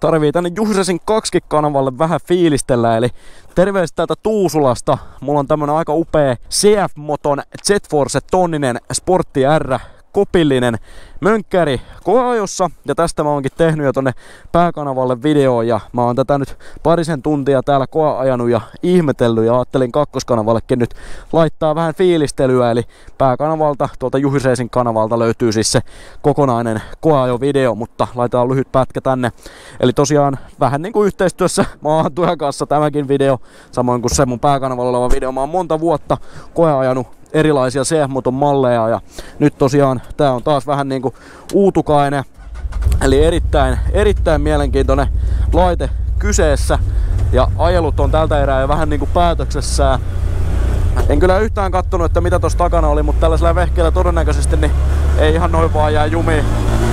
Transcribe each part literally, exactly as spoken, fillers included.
tarvii tänne Juhys Racing kaksi kanavalle vähän fiilistellä, eli terveistä täältä Tuusulasta. Mulla on tämmönen aika upea C F-moton Z-Force tonninen Sportti R kopillinen mönkkäri koeajossa, ja tästä mä oonkin tehnyt jo tonne pääkanavalle videoon, ja mä oon tätä nyt parisen tuntia täällä koeajanut ja ihmetellyt, ja ajattelin kakkoskanavallakin nyt laittaa vähän fiilistelyä, eli pääkanavalta, tuolta Juhys Racing kanavalta löytyy siis se kokonainen koeajovideo, mutta laitetaan lyhyt pätkä tänne. Eli tosiaan vähän niin kuin yhteistyössä maahantuojan kanssa tämäkin video, samoin kuin se mun pääkanavalla oleva video. Mä oon monta vuotta koeajanut erilaisia C F-moton malleja, ja nyt tosiaan tää on taas vähän niinku uutukainen, eli erittäin, erittäin mielenkiintoinen laite kyseessä, ja ajelut on tältä erää jo vähän niinku päätöksessään. En kyllä yhtään kattonut, että mitä tossa takana oli, mutta tällaisella vehkeellä todennäköisesti niin ei ihan noin vaan jää jumiin.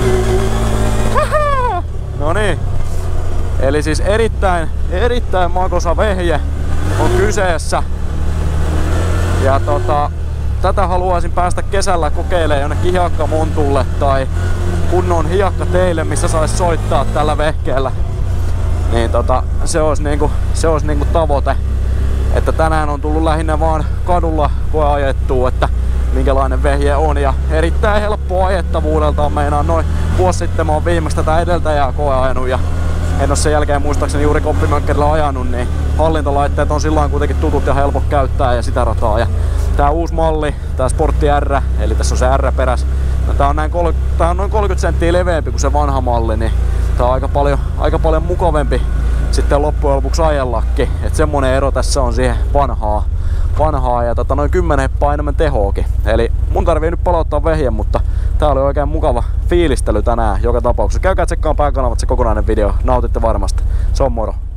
No niin. Eli siis erittäin, erittäin makosa vehje on kyseessä. Ja tota, tätä haluaisin päästä kesällä kokeilemaan jonnekin hiekkamontulle tai kunnon hiekkateille, missä sais soittaa tällä vehkeellä. Niin tota, se olisi niinku, se olisi niinku tavoite. Että tänään on tullut lähinnä vaan kadulla koeajettua, että minkälainen vehje on, ja erittäin helppo ajettavuudeltaan. Meinaan noin vuosi sitten mä oon viimeksi tätä edeltäjää koeajanut, ja en ole sen jälkeen muistaakseni juuri komppimönkkerillä ajanut, niin hallintalaitteet on silloin kuitenkin tutut ja helppo käyttää ja sitä rataa. Ja tää uusi malli, tää Sportti R, eli tässä on se R peräs, no tää on, näin kolmekymmentä, tää on noin kolmekymmentä senttiä leveämpi kuin se vanha malli, niin tää on aika paljon, aika paljon mukavempi sitten loppujen lopuksi ajellakin. Et semmonen ero tässä on siihen vanhaa, vanhaa ja tota noin kymmenen heppaa enemmän tehoakin. Eli mun tarvii nyt palauttaa vehje, mutta tää oli oikein mukava fiilistely tänään joka tapauksessa. Käykää tsekkaan pääkanavat se kokonainen video, nautitte varmasti. Se on moro.